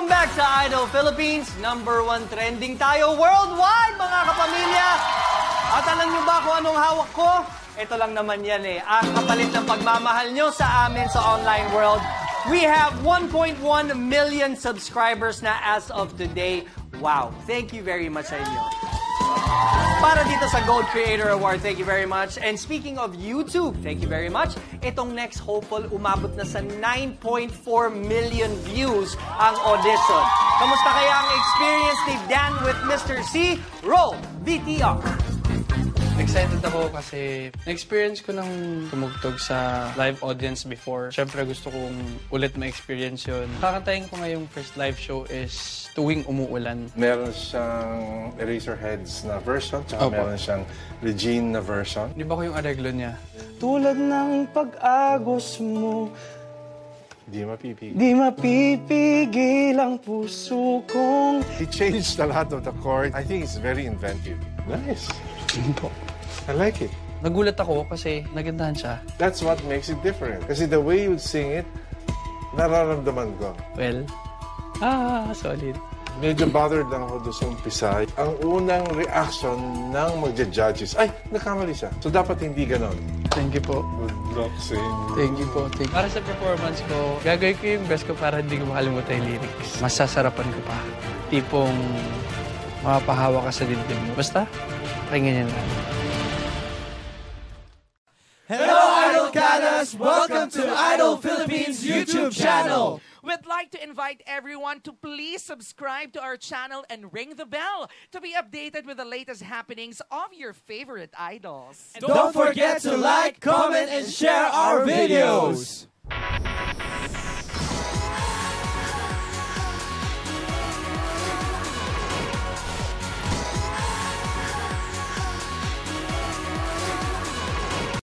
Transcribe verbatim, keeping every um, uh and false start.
Welcome back sa Idol Philippines. Number one trending tayo worldwide, mga kapamilya. At alam nyo ba kung anong hawak ko? Ito lang naman yan eh. Ang kapalit ng pagmamahal nyo sa amin sa online world. We have one point one million subscribers na as of today. Wow. Thank you very much sa inyo. Para dito sa Gold Creator Award, thank you very much. And speaking of YouTube, thank you very much. Itong next hopeful, umabot na sa nine point four million views ang audition. Kamusta kaya ang experience ni Dan with Mister C? Roll V T R. Excited ako kasi na-experience ko nang tumugtog sa live audience before. Siyempre gusto kong ulit ma-experience yun. Kakantayin ko ngayong first live show is Tuwing Umuulan. Meron siyang Eraserheads na version, tsaka Opo. meron siyang Regine na version. Di ba ko yung areglo niya? Tulad ng pag-agos mo, Di mapipigil. di mapipigil ang puso kong... He changed a lot of the chords. I think it's very inventive. Nice. I like it. Nagulat ako kasi nagandahan siya. That's what makes it different. Kasi the way you sing it, nararamdaman ko. Well, ah, solid. Medyo bothered lang ako doon sa umpisa. Ang unang reaction ng magja-judges, ay, nakamali siya. So dapat hindi ganon. Thank you po. Good luck sa inyo. Thank you po. Thank you. Para sa performance ko, gagawin ko yung best ko para hindi ko makalimutan yung lyrics. Masasarapan ko pa. Tipong mapahawa ka sa dibdib mo. Basta, pakinggan yan lang. Hello, Idol Canas! Welcome to Idol Philippines YouTube channel! We'd like to invite everyone to please subscribe to our channel and ring the bell to be updated with the latest happenings of your favorite idols. Don't forget to like, comment, and share our videos!